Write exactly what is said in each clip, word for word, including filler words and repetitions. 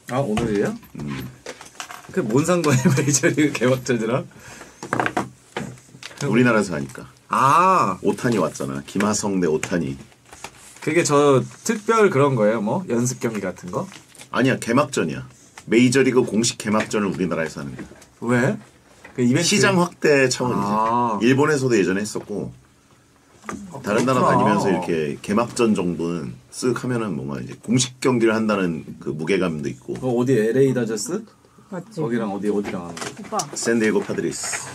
아 오늘이에요? 음. 그게 뭔 상관이에요 메이저리그 개막전이랑? 우리나라에서 하니까. 아 오타니 왔잖아. 김하성 대 오타니. 그게 저 특별 그런 거예요? 뭐 연습 경기 같은 거? 아니야 개막전이야. 메이저리그 공식 개막전을 우리나라에서 하는 거야. 왜? 그 이벤트... 시장 확대 차원이지. 아. 일본에서도 예전에 했었고 아, 다른 나라 그렇구나. 다니면서 이렇게 개막전 정도는 쓱 하면은 뭔가 이제 공식 경기를 한다는 그 무게감도 있고. 그 어디 엘에이 다저스? 맞지? 거기랑 어디 어디랑 하는 거? 오빠. 샌디에고 파드리스.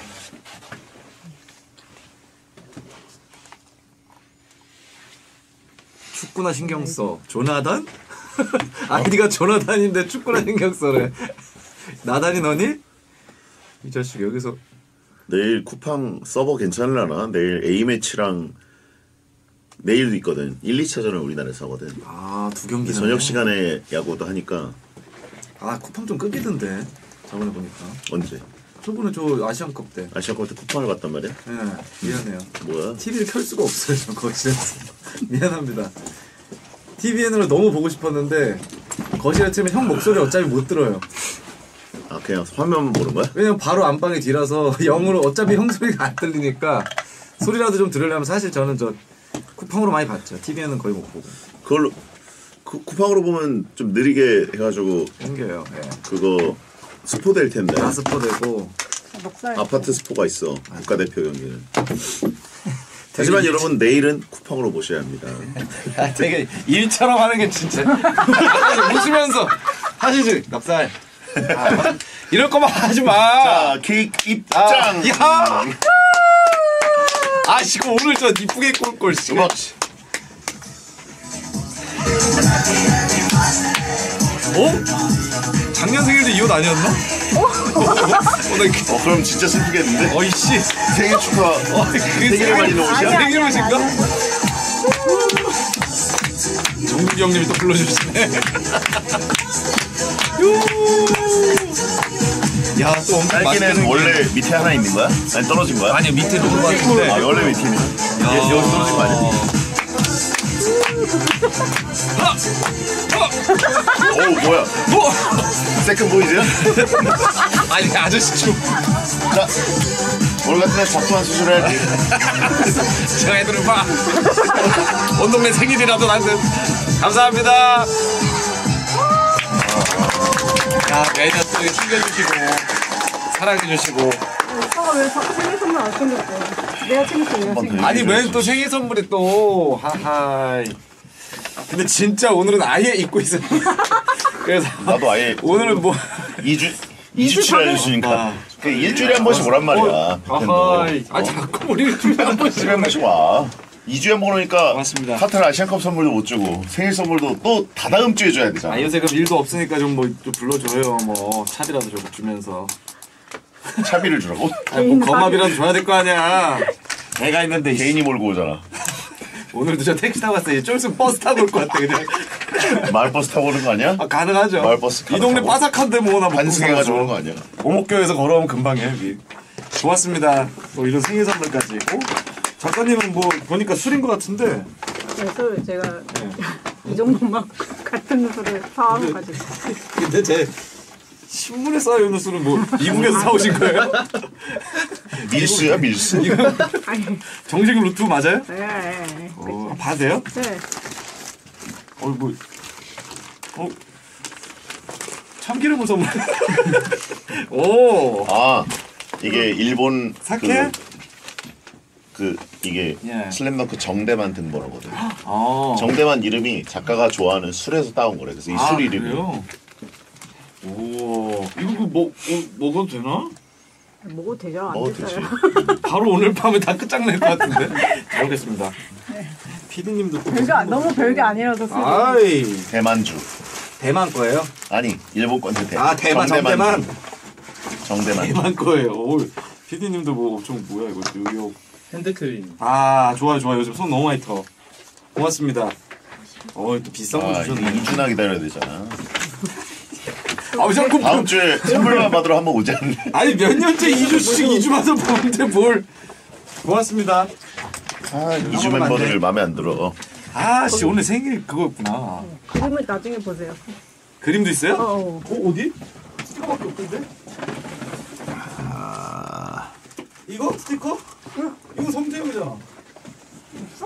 축구나 신경 써. 조나단? 아이디가 조나단인데 축구나 신경 써래. 나단이 너니? 이 자식 여기서 내일 쿠팡 서버 괜찮으려나? 내일 A매치랑 내일도 있거든. 일, 이 차전을 우리나라에서 하거든. 아 두 경기 저녁 시간에 야구도 하니까. 아 쿠팡 좀 끊기던데 저번에 보니까. 언제? 저번에 저 아시안컵 때. 아시안컵 때 쿠팡을 갔단 말이야? 네 미안해요. 뭐야? 티비를 켤 수가 없어요 저 거실에서. 미안합니다. 티비엔으로 너무 보고 싶었는데 거실에 틀면 형 목소리 어차피 못 들어요. 아 그냥 화면 보는 거야? 왜냐면 바로 안방이 뒤라서 영으로 어차피 형 소리가 안 들리니까 소리라도 좀 들으려면 사실 저는 저 쿠팡으로 많이 봤죠. 티비에는 거의 못 보고. 그걸로 그, 쿠팡으로 보면 좀 느리게 해가지고 생겨요. 예. 그거 스포 될 텐데. 다 스포되고 넉살. 아파트 스포가 있어. 국가대표 경기는. 하지만 여러분 내일은 쿠팡으로 보셔야 합니다. 아, 되게 일처럼 하는 게 진짜 웃으면서 하시지 납살. 아, 이럴 거만 하지 마. 자, 케이크 입장. 아, 야. 아, 지금 오늘 저 이쁘게 꼴꼴 씨. 음악. 어? 작년 생일도 이 옷 아니었나? 어? 어, 나 이렇게... 어 그럼 진짜 슬프겠는데? 어이씨. 생일 축하. 어, 그 생일에 말리는 옷이야? 생일 옷인가? 정국이 형님이 또 불러주시네. 야, 또 엄청 딸기는 원래 밑에 하나 있는 거야? 아니 떨어진 거야? 아니 밑에 놓은 거 같은데. 아 원래 밑에 있는 거야? 여기 떨어진 거 아니야? 오 뭐야? 뭐? 세컨 보이즈야? 아니 아저씨 좀. 자 오늘 같은 날 작동한 수술을 해야지. 저 애들을 봐. 온 동네 생일이라도 나는. 감사합니다. 야 매년 또 챙겨주시고 사랑해주시고. 오빠가 왜 사- 생일 선물 안 챙겼대? 내가 챙겼어, 내가 챙겼어. 아니 왜 또 생일 선물이 또 하하. 근데 진짜 오늘은 아예 잊고 있어요. 그래서 나도 아예 오늘은 뭐 이 주 이 주치를 해주시니까 아. 그 일주일에 한 번씩 오란 말이야. 아하. 아 자꾸 우리 일주일에 한 번씩. 일주일에 한 번씩 와. 이 주에 한 번 오니까 맞습니다. 카타르 아시안컵 선물도 못 주고 생일 선물도 또 다다음 주에 줘야 되잖아. 아 요새 그럼 일도 없으니까 좀 뭐 좀 불러줘요. 뭐 차비라도 좀 주면서. 차비를 주라고? 아니 뭐 거마비라도 줘야 될 거 아니야. 내가 있는데 개인이 몰고 오잖아. 오늘도 저 택시 타고 왔어요. 좀 있으면 버스 타고 올 것 같아 그냥. 마을버스 타고 오는 거 아니야? 아, 가능하죠. 마을버스 이 동네 타고. 바삭한데 뭐나 반승해가지고 오는 거 아니야? 오목교에서 걸어오면 금방이에요 여기. 고맙습니다. 뭐 이런 생일 선물까지. 어? 작가님은 뭐 보니까 술인 것 같은데. 그래서 제가 이 정도만 같은 술을 사와서 가지고. 근데 제 신문에 쌓여있는 술은 뭐 미국에서 사오신 거예요? 밀수야 밀수? 아니, 정식 루트 맞아요? 네, 네. 어, 봐도 돼요? 네. 어, 뭐, 어, 참기름을 선물. 오, 아 이게 일본 사케? 그, 그 이게 예. 슬램덩크 정대만 등번호거든. 아, 정대만 이름이 작가가 좋아하는 술에서 따온 거래. 그래서 이 술 아, 이름이 그래요? 오, 이거 그 뭐, 어, 먹어도 되나? 먹어도 되죠? 안 먹어도 되지. 됐어요. 바로 오늘 밤에 다 끝장낼 것 같은데. 잘 먹겠습니다. 피디님도 또 별게 안- 너무 별게 아니라서 술이. 아이, 대만주. 대만 거예요? 아니 일본 건데 대. 아, 대만, 정대만. 정대만. 대만 거예요. 오, 피디님도 뭐 엄청 뭐야 이거 뉴욕. 핸드크림. 아, 좋아요, 좋아요. 요즘 손 너무 많이 터. 고맙습니다. 어, 또 비싼 거 아, 주셨네. 이 주나 기다려야 되잖아. 아, 자꾸 다음 주에 선물만 받으러 한번 오지 않니? 아니 몇 년째 이 주씩 이 주마다 보는데 뭘. 고맙습니다. 아, 이 주 멤버들 마음에 안 들어. 아, 씨 오늘 생일 그거였구나. 그림을 나중에 보세요. 그림도 있어요? 어. 어, 어디? 스티커밖에 없던데? 아, 이거? 스티커? 응. 이거 성태형이잖아. 없어?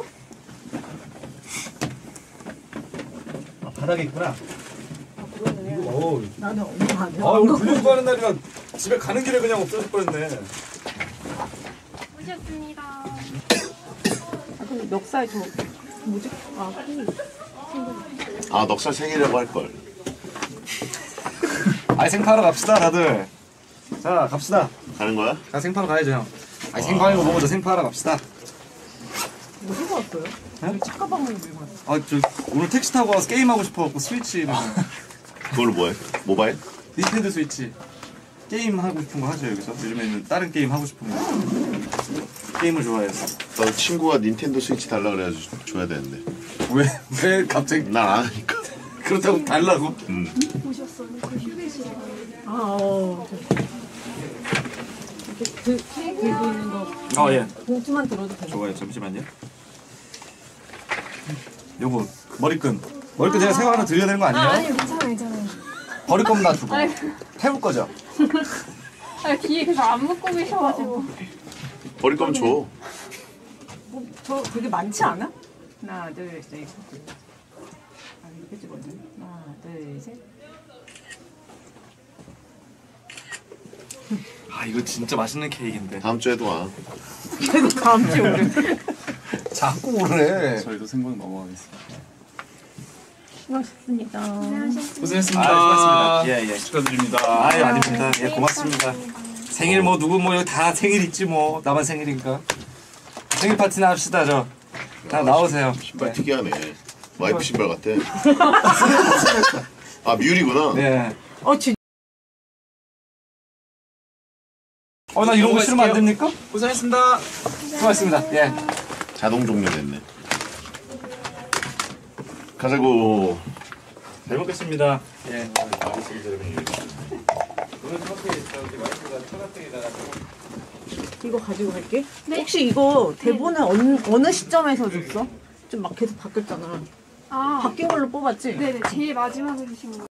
아, 바닥에 있구나. 아, 그러네. 어. 나는 엄마 안 해. 아, 오늘 근육구 하는 날이라 집에 가는 길에 그냥 없어질 뻔했네. 오셨습니다. 아, 근데 멱살 저 뭐지? 아, 그 아 넉살 생일이라고 할걸. 아이, 생파하러 갑시다, 다들. 자, 갑시다. 가는 거야? 가 생파하러 가야죠, 형. 아이, 생파하는 거 보고 저 생파하러 갑시다. 뭐 들고 왔어요? 네? 차 가방을 들고 왔어. 아, 저 오늘 택시 타고 와서 게임하고 싶어갖고 스위치. 그걸로 뭐해? 모바일? 닌텐도 스위치. 게임 하고 싶은 거 하죠, 여기서. 요즘에는 다른 게임 하고 싶은 거. 게임을 좋아해서. 나 친구가 닌텐도 스위치 달라 그래가지고 줘야 되는데. 왜, 왜 갑자기 난 안 하니까. 그렇다고 달라고? 음. 오셨어요. 그 휴게실에. 아, 어. 이렇게 들, 들고 있는 거. 아, 예. 봉투만 들어도 되나? 좋아요, 잠시만요. 요거, 머리끈. 머리끈 제가 새거 하나 드려야 되는 거 아니에요? 아, 아니요, 괜찮아요, 괜찮아요. 버릴 거면 놔두고. 아니. 태울 거죠? 아, 뒤에 계속 안 묶고 계셔가지고. 버릴 거면 줘. 뭐, 저 되게 많지 않아? 하나, 둘, 셋. 아, 이렇게 찍었네. 하나, 둘, 셋. 아, 이거 진짜 맛있는 케이크인데. 다음 주에도 와. 계속 다음 주에 오래. 자꾸 오래. 저희도 생방 넘어가겠습니다. 수고하셨습니다. 고생했습니다. 아, 수고하셨습니다. 예, 예. 축하드립니다. 아유, 아닙니다. 예, 고맙습니다. 생일 뭐 누구 뭐 여기 다 생일 있지 뭐. 나만 생일인가? 생일 파티나 합시다, 저. 다 나오세요. 신발 특이하네. 와이프 신발 같아. 아 뮬이구나. 네. 어, 진 어, 나 이런 거 싫으면 안 됩니까? 고생했습니다. 수고하셨습니다. 예. 자동 종료 됐네. 가자고. 잘 먹겠습니다. 예. 오늘 저렇게 저기 와이프가 처갓댁에다가 이거 가지고 갈게. 혹시 이거 대본은 어느, 어느 시점에서 줬어? 좀 막 계속 바뀌었잖아. 아, 바뀐 걸로 뽑았지? 네네, 제일 마지막에 주신 거.